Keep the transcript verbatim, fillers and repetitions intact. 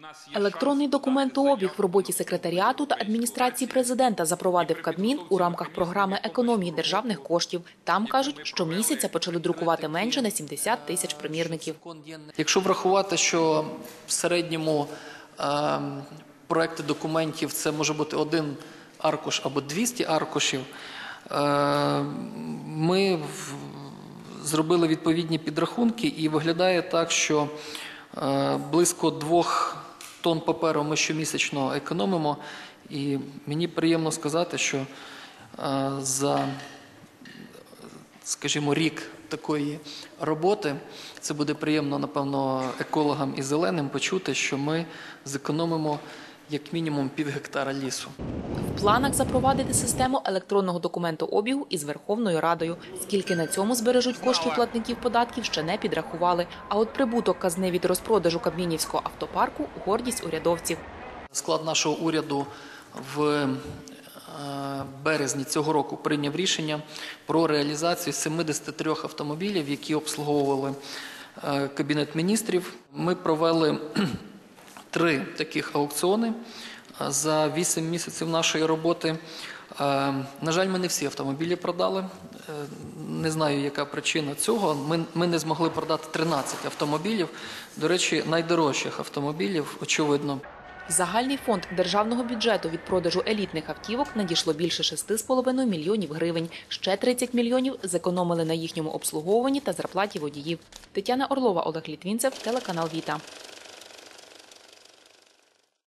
Електронний документообіг в роботі секретаріату та адміністрації президента запровадив Кабмін у рамках програми економії державних коштів. Там, кажуть, щомісяця почали друкувати менше на сімдесят тисяч примірників. Якщо врахувати, що в середньому е, проекти документів – це може бути один аркуш або двісті аркушів, е, ми в, зробили відповідні підрахунки і виглядає так, що е, близько двох тонн паперу ми щомісячно економимо. І мені приємно сказати, що е, за, скажімо, рік такої роботи, це буде приємно, напевно, екологам і зеленим почути, що ми зекономимо як мінімум пів гектара лісу. В планах запровадити систему електронного документообігу із Верховною Радою. Скільки на цьому збережуть коштів платників податків, ще не підрахували. А от прибуток казни від розпродажу кабмінівського автопарку – гордість урядовців. Склад нашого уряду в березні цього року прийняв рішення про реалізацію сімдесят три автомобілів, які обслуговували Кабінет міністрів. Ми провели три таких аукціони за вісім місяців нашої роботи. На жаль, ми не всі автомобілі продали. Не знаю, яка причина цього. Ми, ми не змогли продати тринадцять автомобілів. До речі, найдорожчих автомобілів, очевидно. В загальний фонд державного бюджету від продажу елітних автівок надійшло більше шести з половиною мільйонів гривень. Ще тридцять мільйонів зекономили на їхньому обслуговуванні та зарплаті водіїв. Тетяна Орлова, Олег Літвінцев, телеканал Віта.